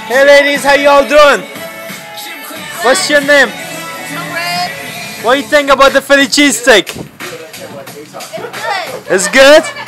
Hey ladies, how y'all doing? What's your name? What do you think about the Philly cheesesteak? It's good. It's good?